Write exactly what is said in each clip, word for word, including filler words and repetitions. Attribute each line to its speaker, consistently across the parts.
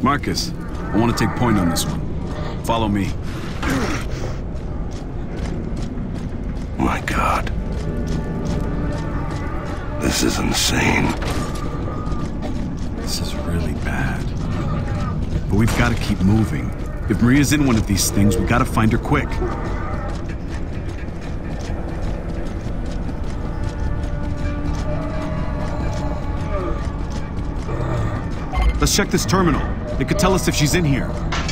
Speaker 1: Marcus, I want to take point on this one. Follow me.
Speaker 2: My God. This is insane.
Speaker 1: This is really bad. But we've got to keep moving. If Maria's in one of these things, we got to find her quick. Let's check this terminal. It could tell us if she's in here.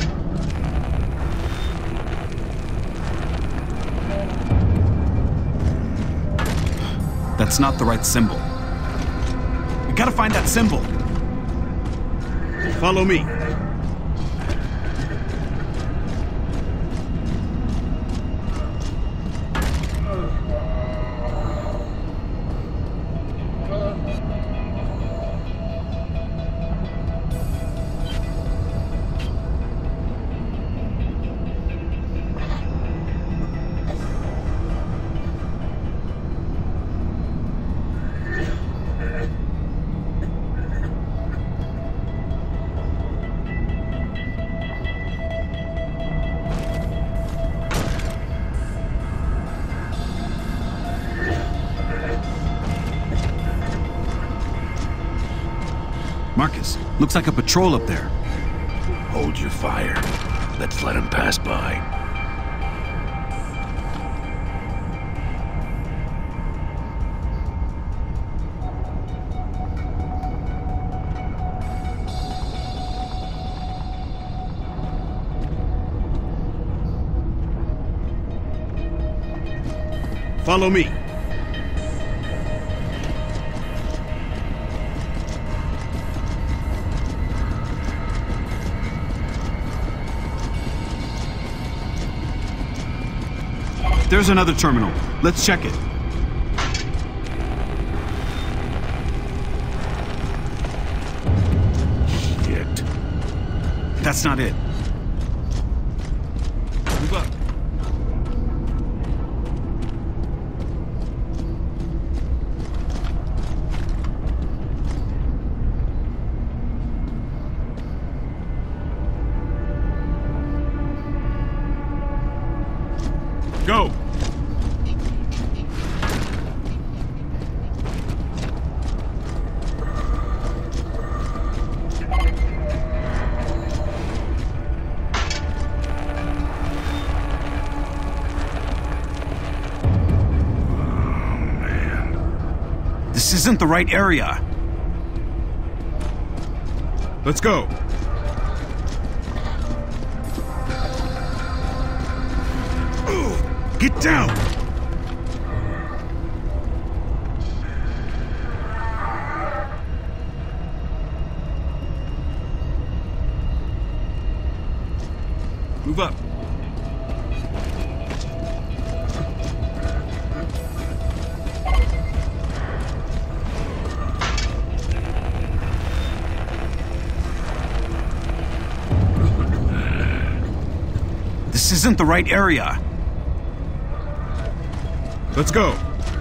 Speaker 1: That's not the right symbol. We gotta find that symbol. Follow me. Marcus, looks like a patrol up there.
Speaker 2: Hold your fire. Let's let him pass by.
Speaker 1: Follow me. There's another terminal. Let's check it.
Speaker 2: Shit.
Speaker 1: That's not it. Move up. Go! This isn't the right area. Let's go. Get down! Move up. This isn't the right area. Let's go.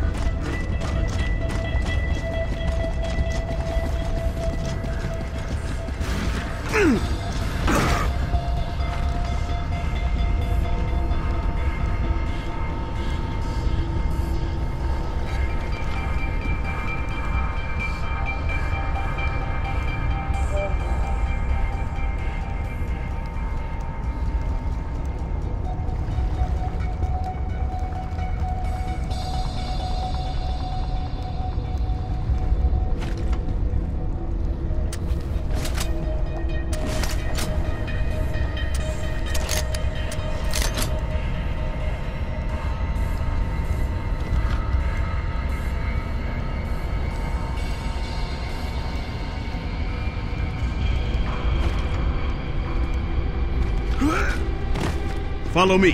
Speaker 1: Follow me.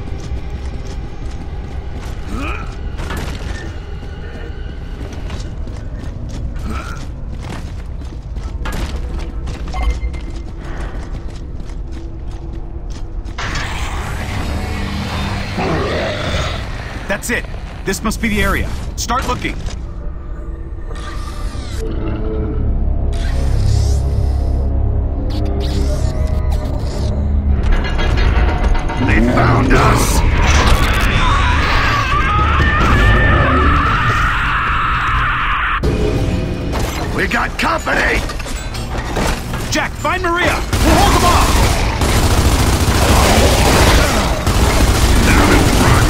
Speaker 1: That's it. This must be the area. Start looking.
Speaker 2: company!
Speaker 1: Jack, find Maria! We'll hold them off!
Speaker 2: Down in front!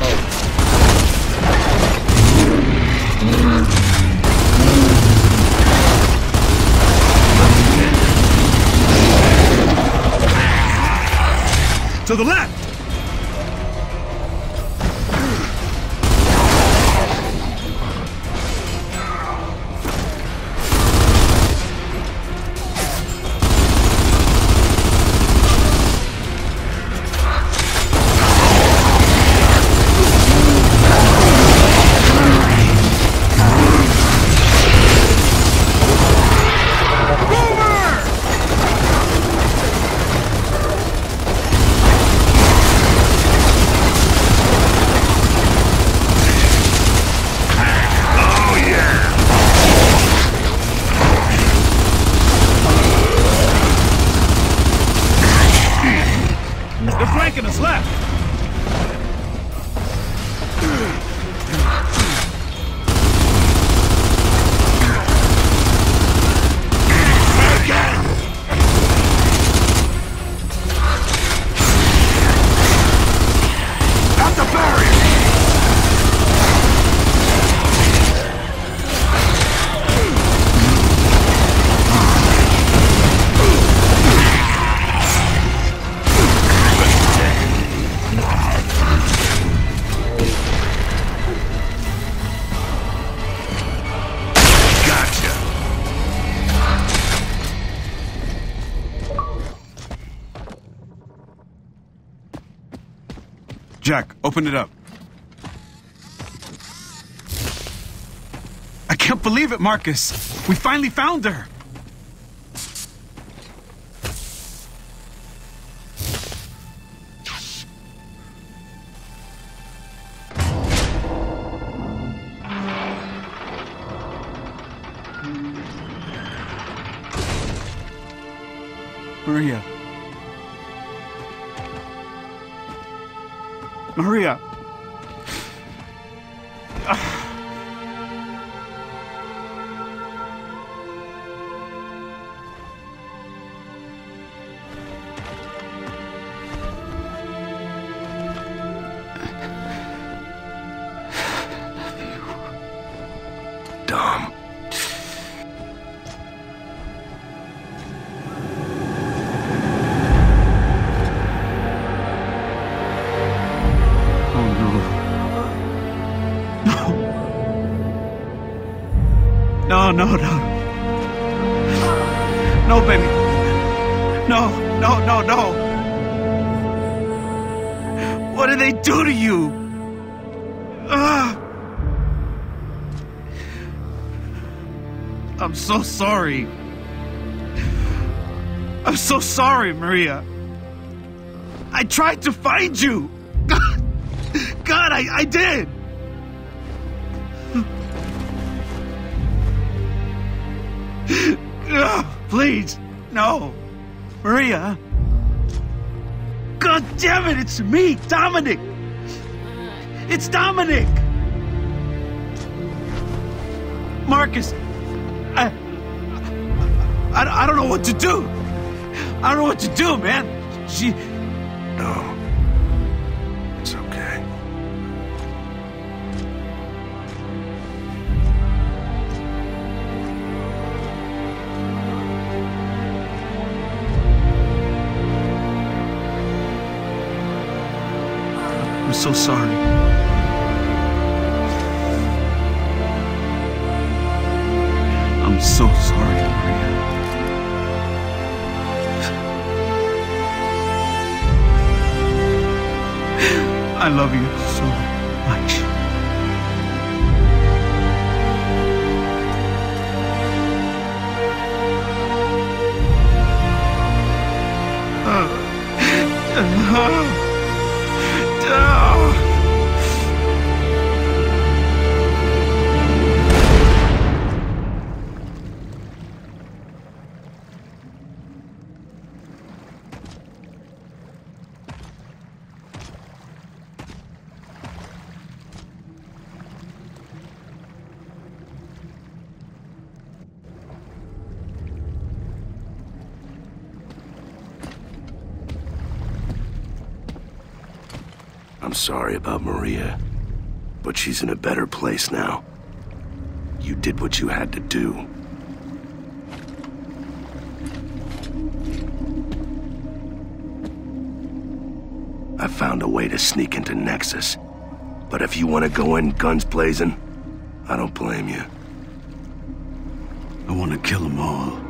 Speaker 1: To the left! Jack, open it up. I can't believe it, Marcus. We finally found her. Maria. Maria.
Speaker 2: Dom.
Speaker 1: No, no, no. No, baby. No, no, no, no. What did they do to you? Ah. I'm so sorry. I'm so sorry, Maria. I tried to find you. God, God, I, I did. Ugh, please, no. Maria. God damn it, it's me, Dominic. It's Dominic. Marcus, I, I, I don't know what to do. I don't know what to do, man. She...
Speaker 2: No. It's okay.
Speaker 1: I'm so sorry. I'm so sorry, Maria. I love you so much. Uh, uh,
Speaker 2: I'm sorry about Maria, but she's in a better place now. You did what you had to do. I found a way to sneak into Nexus. But if you want to go in guns blazing, I don't blame you.
Speaker 1: I want to kill them all.